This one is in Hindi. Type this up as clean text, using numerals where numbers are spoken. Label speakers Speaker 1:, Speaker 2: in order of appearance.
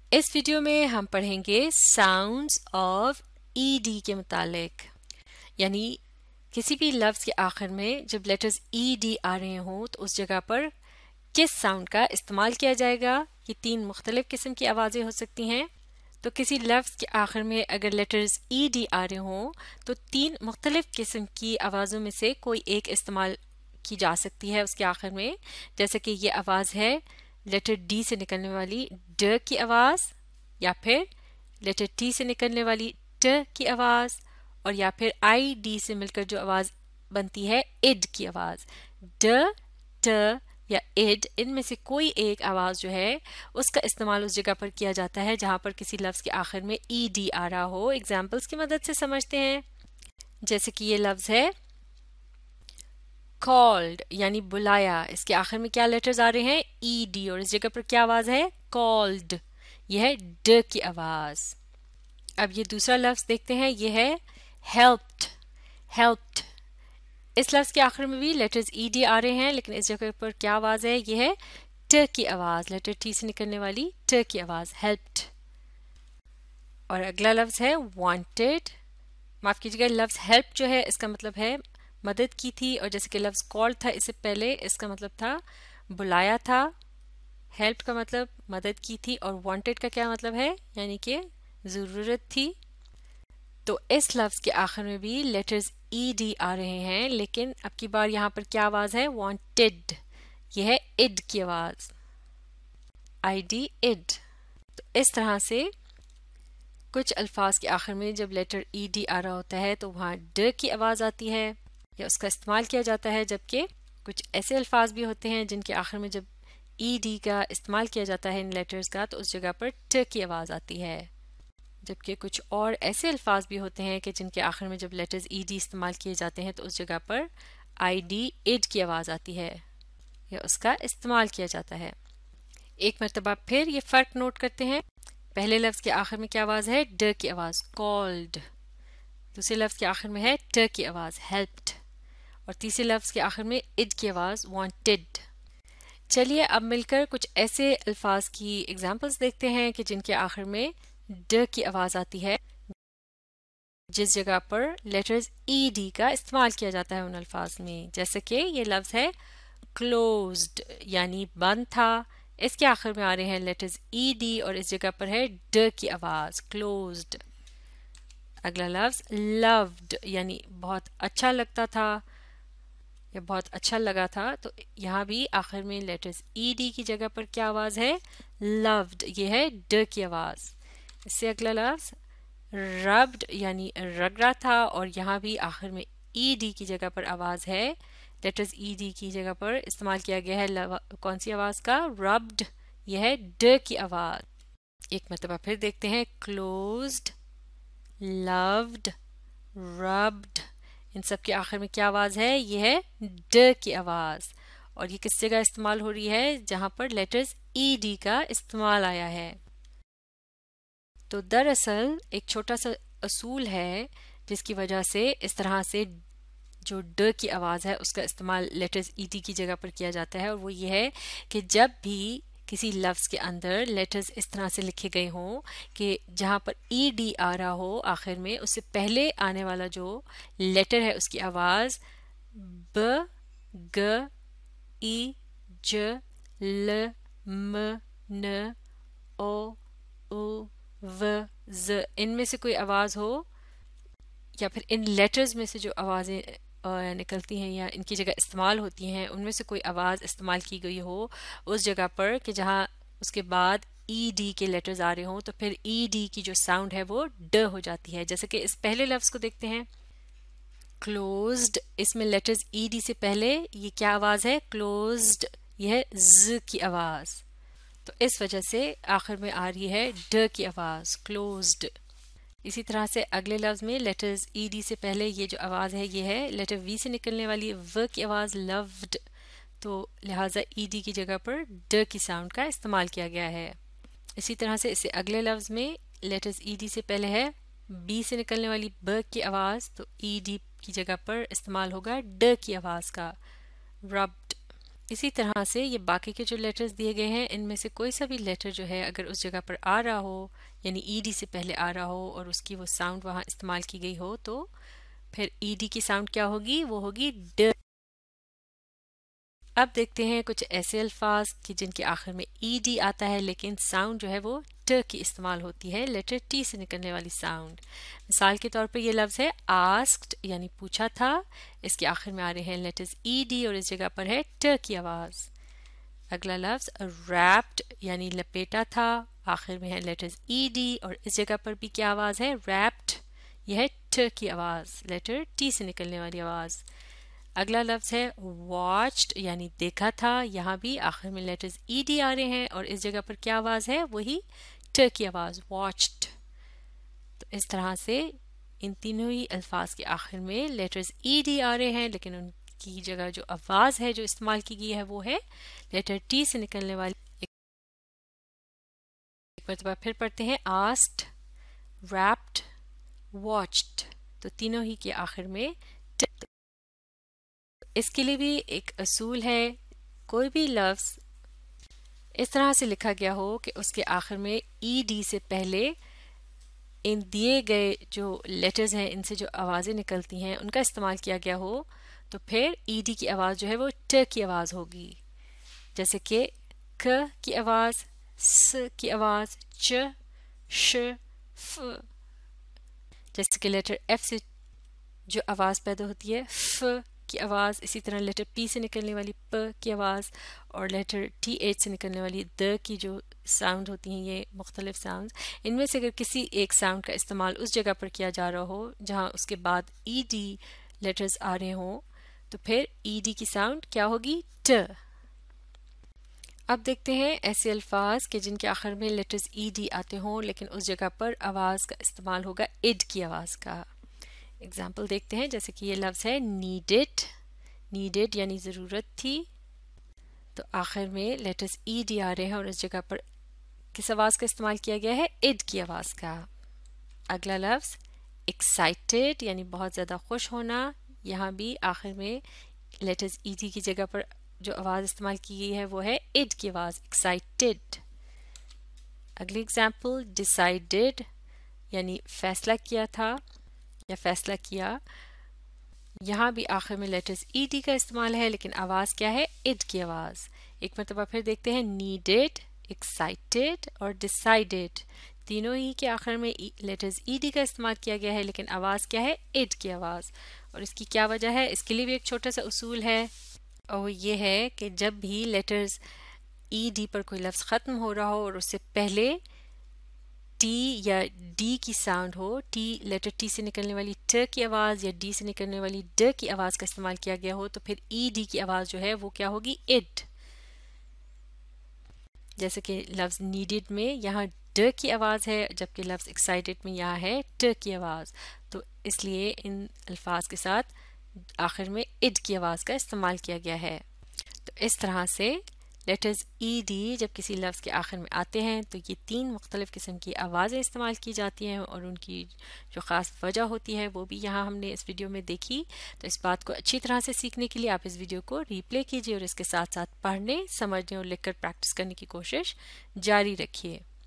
Speaker 1: इस वीडियो में हम पढ़ेंगे साउंड्स ऑफ ईडी के मुतालिक, यानी किसी भी लफ्ज़ के आखिर में जब लेटर्स ईडी आ रहे हों तो उस जगह पर किस साउंड का इस्तेमाल किया जाएगा। ये 3 मुख्तलिफ किस्म की आवाज़ें हो सकती हैं। तो किसी लफ्ज़ के आखिर में अगर लेटर्स ईडी आ रहे हों तो 3 मुख्तलिफ किस्म की आवाज़ों में से कोई एक इस्तेमाल की जा सकती है उसके आखिर में। जैसे कि ये आवाज़ है लेटर डी से निकलने वाली ड की आवाज़, या फिर लेटर टी से निकलने वाली ट की आवाज़, और या फिर आई डी से मिलकर जो आवाज़ बनती है इड की आवाज़। ड, ट या इड, इनमें से कोई एक आवाज़ जो है उसका इस्तेमाल उस जगह पर किया जाता है जहाँ पर किसी लफ्ज़ के आखिर में ई डी आ रहा हो। एग्जाम्पल्स की मदद से समझते हैं। जैसे कि ये लफ्ज़ है कॉल्ड, यानी बुलाया। इसके आखिर में क्या लेटर्स आ रहे हैं? ई डी, और इस जगह पर क्या आवाज़ है? कॉल्ड। यह है ड की आवाज़। अब ये दूसरा लफ्ज़ देखते हैं, ये है हेल्प्ड। हेल्प्ड, इस लफ्ज़ के आखिर में भी लेटर्स ई डी आ रहे हैं, लेकिन इस जगह पर क्या आवाज़ है? ये है ट की आवाज़, लेटर टी से निकलने वाली ट की आवाज़, हेल्प्ड। और अगला लफ्ज़ है वांटेड। माफ़ कीजिएगा, लफ्ज़ हेल्प जो है इसका मतलब है मदद की थी, और जैसे कि लफ्ज़ कॉल था इससे पहले इसका मतलब था बुलाया था। हेल्प का मतलब मदद की थी, और वांटेड का क्या मतलब है? यानी कि ज़रूरत थी। तो इस लफ्ज़ के आखिर में भी लेटर्स ई डी आ रहे हैं, लेकिन अब की बार यहाँ पर क्या आवाज़ है? वांटेड। यह है इड की आवाज़, आई डी इड। तो इस तरह से कुछ अल्फाज के आखिर में जब लेटर ई डी आ रहा होता है तो वहाँ ड की आवाज़ आती है या उसका इस्तेमाल किया जाता है, जबकि कुछ ऐसे अल्फाज भी होते हैं जिनके आखिर में जब ई डी का इस्तेमाल किया जाता है इन लेटर्स का तो उस जगह पर ट की आवाज़ आती है। जबकि कुछ और ऐसे अल्फाज भी होते हैं कि जिनके आखिर में जब लेटर्स ई डी इस्तेमाल किए जाते हैं तो उस जगह पर आई डी इड की आवाज़ आती है या उसका इस्तेमाल किया जाता है। एक मरतबा फिर ये फ़र्क नोट करते हैं। पहले लफ्ज़ के आखिर में क्या आवाज़ है? ड की आवाज़, कॉल्ड। दूसरे लफ्ज़ के आखिर में है ट की आवाज़, हेल्प्ड। और तीसरे लफ्ज़ के आखिर में इड की आवाज़, वांटेड। चलिए अब मिलकर कुछ ऐसे अल्फाज की एग्जाम्पल्स देखते हैं कि जिनके आखिर में ड की आवाज़ आती है जिस जगह पर लेटर्स ई डी का इस्तेमाल किया जाता है उन अल्फाज में। जैसे कि ये लफ्ज़ है क्लोज्ड, यानी बंद था। इसके आखिर में आ रहे हैं लेटर्स ई डी और इस जगह पर है ड की आवाज़, क्लोज्ड। अगला लफ्ज़ लव्ड, यानी बहुत अच्छा लगता था या बहुत अच्छा लगा था, तो यहाँ भी आखिर में लेटर्स ई डी की जगह पर क्या आवाज़ है? लव्ड। ये है ड की आवाज़। इससे अगला लफ्ज़ रब्ड, यानी रगड़ा था, और यहाँ भी आखिर में ई डी की जगह पर आवाज़ है। लेटर्स ई डी की जगह पर इस्तेमाल किया गया है कौन सी आवाज़ का? रब्ड। यह है ड की आवाज़। एक मरतबा फिर देखते हैं, क्लोज्ड, लव्ड, रब्ड, इन सब के आखिर में क्या आवाज़ है? यह है ड की आवाज़। और ये किस जगह इस्तेमाल हो रही है? जहाँ पर लेटर्स ई डी का इस्तेमाल आया है। तो दरअसल एक छोटा सा असूल है जिसकी वजह से इस तरह से जो ड की आवाज़ है उसका इस्तेमाल लेटर्स ई डी की जगह पर किया जाता है, और वो ये है कि जब भी किसी लफ्ज़ के अंदर लेटर्स इस तरह से लिखे गए हों कि जहाँ पर ई डी आ रहा हो आखिर में, उससे पहले आने वाला जो लेटर है उसकी आवाज़ ब, ग, ई, ज, ल, म, न, ओ, उ, व, ज, इनमें से कोई आवाज़ हो, या फिर इन लेटर्स में से जो आवाज़ें निकलती हैं या इनकी जगह इस्तेमाल होती हैं उनमें से कोई आवाज़ इस्तेमाल की गई हो उस जगह पर कि जहाँ उसके बाद ई डी के लेटर्स आ रहे हों, तो फिर ई डी की जो साउंड है वो ड हो जाती है। जैसे कि इस पहले लफ्ज़ को देखते हैं, क्लोज्ड। इसमें लेटर्स ई डी से पहले ये क्या आवाज़ है? क्लोज्ड। यह है ज की आवाज़, तो इस वजह से आखिर में आ रही है ड की आवाज़, क्लोज्ड। इसी तरह से अगले लफ्ज़ में लेटर्स ई डी से पहले ये जो आवाज़ है ये है लेटर वी से निकलने वाली व की आवाज़, लव्ड। तो लिहाजा ई डी की जगह पर ड की साउंड का इस्तेमाल किया गया है। इसी तरह से इससे अगले लफ्ज़ में लेटर्स ई डी से पहले है बी से निकलने वाली ब की आवाज़, तो ई डी की जगह पर इस्तेमाल होगा ड की आवाज़ का, रब्ड। इसी तरह से ये बाकी के जो लेटर्स दिए गए हैं इनमें से कोई सा भी लेटर जो है अगर उस जगह पर आ रहा हो, यानी ईडी से पहले आ रहा हो और उसकी वो साउंड वहाँ इस्तेमाल की गई हो, तो फिर ईडी की साउंड क्या होगी, वो होगी ड। अब देखते हैं कुछ ऐसे अल्फाज कि जिनके आखिर में ईडी आता है लेकिन साउंड जो है वो ट की इस्तेमाल होती है, लेटर टी से निकलने वाली साउंड। मिसाल के तौर पे ये लफ्ज़ है आस्क्ड यानी पूछा था, इसके आखिर में आ रहे हैं लेटर्स ईडी और इस जगह पर है ट की आवाज़। अगला लफ्ज़ रैप्ड यानी लपेटा था, आखिर में है लेटर्स ईडी और इस जगह पर भी क्या आवाज़ है, रैप्ड, यह है ट की आवाज़, लेटर टी से निकलने वाली आवाज़। अगला लफ्ज़ है वॉच्ड यानी देखा था, यहाँ भी आखिर में लेटर्स ईडी आ रहे हैं और इस जगह पर क्या आवाज़ है, वही ट की आवाज़, वॉच्ड। तो इस तरह से इन तीनों ही अल्फाज के आखिर में लेटर्स ईडी आ रहे हैं लेकिन उनकी जगह जो आवाज़ है जो इस्तेमाल की गई है वो है लेटर टी से निकलने वाली। एक मरतबा फिर पढ़ते हैं आस्क्ड, रैप्ड, वॉच्ड, तो तीनों ही के आखिर में ट। इसके लिए भी एक असूल है, कोई भी लफ्ज़ इस तरह से लिखा गया हो कि उसके आखिर में ईडी से पहले इन दिए गए जो लेटर्स हैं इनसे जो आवाज़ें निकलती हैं उनका इस्तेमाल किया गया हो, तो फिर ईडी की आवाज़ जो है वो ट की आवाज़ होगी। जैसे कि क की आवाज़, स की आवाज़, च, श, फ। जैसे कि लेटर एफ से जो आवाज़ पैदा होती है फ की आवाज़, इसी तरह लेटर पी से निकलने वाली प की आवाज़ और लेटर टी एच से निकलने वाली द की जो साउंड होती हैं, ये मुख्तलिफ साउंड। इनमें से अगर किसी एक साउंड का इस्तेमाल उस जगह पर किया जा रहा हो जहाँ उसके बाद ई डी लेटर्स आ रहे हों, तो फिर ई डी की साउंड क्या होगी, ट। अब देखते हैं ऐसे अल्फाज के जिनके आखिर में लेटर्स ई डी आते हों लेकिन उस जगह पर आवाज़ का इस्तेमाल होगा इड की आवाज़ का। एग्जाम्पल देखते हैं, जैसे कि ये लफ्ज़ है नीडेड, नीडेड यानी ज़रूरत थी, तो आखिर में लेटर्स ई डी आ रहे हैं और इस जगह पर किस आवाज़ का इस्तेमाल किया गया है, इड की आवाज़ का। अगला लफ्ज़ एक्साइटेड यानी बहुत ज़्यादा खुश होना, यहाँ भी आखिर में लेटर्स ई डी की जगह पर जो आवाज़ इस्तेमाल की गई है वो है इड की आवाज़, एक्साइटेड। अगली एग्जाम्पल डिसाइडेड यानी फैसला किया था या फैसला किया, यहाँ भी आखिर में लेटर्स ईडी का इस्तेमाल है लेकिन आवाज़ क्या है, इड की आवाज़। एक मरतबा फिर देखते हैं नीडेड, एक्साइटेड और डिसाइडेड, तीनों ही के आखिर में लेटर्स ईडी का इस्तेमाल किया गया है लेकिन आवाज़ क्या है, इड की आवाज़। और इसकी क्या वजह है, इसके लिए भी एक छोटा सा उसूल है और ये है कि जब भी लेटर्स ईडी पर कोई लफ्ज़ ख़त्म हो रहा हो और उससे पहले टी या डी की साउंड हो, टी लेटर टी से निकलने वाली ट की आवाज़ या डी से निकलने वाली ड की आवाज़ का इस्तेमाल किया गया हो, तो फिर ई डी की आवाज़ जो है वो क्या होगी, इड। जैसे कि लफ्ज़ नीडेड में यहाँ ड की आवाज़ है जबकि लफ्ज़ एक्साइटेड में यहाँ है ट की आवाज़, तो इसलिए इन अल्फाज के साथ आखिर में इड की आवाज़ का इस्तेमाल किया गया है। तो इस तरह से लेटर्स ई डी जब किसी लफ्ज़ के आखिर में आते हैं तो ये तीन मुख्तलिफ़ किस्म की आवाज़ें इस्तेमाल की जाती हैं और उनकी जो ख़ास वजह होती है वो भी यहाँ हमने इस वीडियो में देखी। तो इस बात को अच्छी तरह से सीखने के लिए आप इस वीडियो को रीप्ले कीजिए और इसके साथ साथ पढ़ने, समझने और लिखकर प्रैक्टिस करने की कोशिश जारी रखिए।